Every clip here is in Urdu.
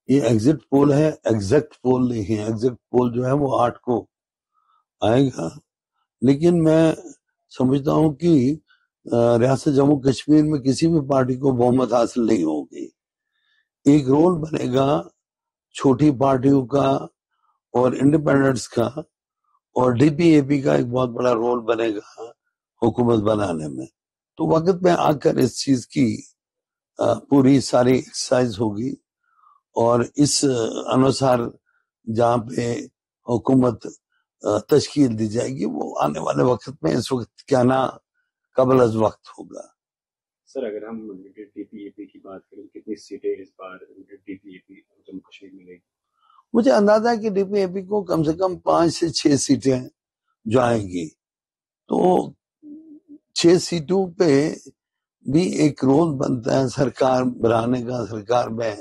یہ ایگزٹ پول ہے، ایگزیکٹ پول نہیں ہے. ایگزیکٹ پول جو ہے وہ 8 کو آئے گا، لیکن میں سمجھتا ہوں کہ ریاست جموں کشمیر میں کسی بھی پارٹی کو بہمت حاصل نہیں ہوگی. ایک رول بنے گا چھوٹی پارٹیوں کا اور انڈیپینڈنٹس کا، اور ڈی پی اے پی کا ایک بہت بڑا رول بنے گا حکومت بنانے میں. تو وقت میں آ کر اس چیز کی پوری ساری ایکسرسائز ہوگی، اور اس انوسار جہاں پہ حکومت تشکیل دی جائے گی وہ آنے والے وقت میں، اس وقت کیا نا قبل از وقت ہوگا. سر اگر ہم ڈی پی اے پی کی بات کریں، کتنی سیٹیں اس بار D P A P Jammu Kashmir میں لے گی؟ مجھے اندازہ ہے کہ ڈی پی اے پی کو کم سے کم 5 سے 6 سیٹیں جو آئیں گی. تو 6 سیٹوں پہ بھی ایک رول بنتا ہے سرکار بنانے کا، سرکار میں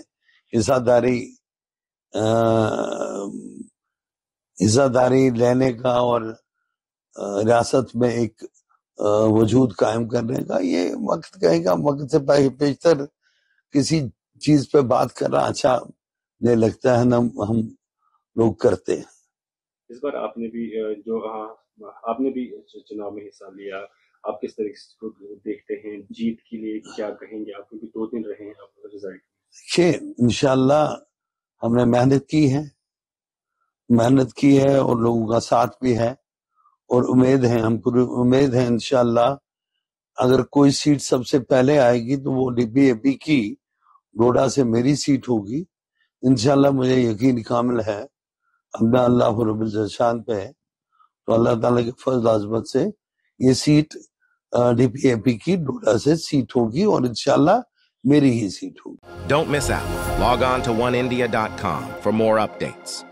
حصہ داری لینے کا، اور ریاست میں ایک وجود قائم کرنے کا. یہ وقت کہے گا، وقت سے پیشتر کسی چیز پہ بات کرنا اچھا نہیں لگتا ہے، نہ ہم لوگ کرتے ہیں. اس بار آپ نے بھی چناؤ میں حصہ لیا، آپ کس طریقے سے دیکھتے ہیں؟ جیت کے لیے کیا کہیں گے آپ؟ کیونکہ 2 دن رہے ہیں آپ رزلٹ. دیکھیے، انشاءاللہ ہم نے محنت کی ہے اور لوگوں کا ساتھ بھی ہے، اور ہم کو امید ہے انشاءاللہ اگر کوئی سیٹ سب سے پہلے آئے گی تو وہ ڈی پی اے پی کی ڈوڈا سے میری سیٹ ہوگی. انشاءاللہ مجھے یقین کامل ہے اپنا اللہ رب الجشان پہ، تو اللہ تعالیٰ کے فضل عظمت سے یہ سیٹ ڈی پی اے پی کی ڈوڈا سے سیٹ ہوگی، اور انشاءاللہ میری ہی سیٹ ہوگی. Don't miss out. Log on to oneindia.com for more updates.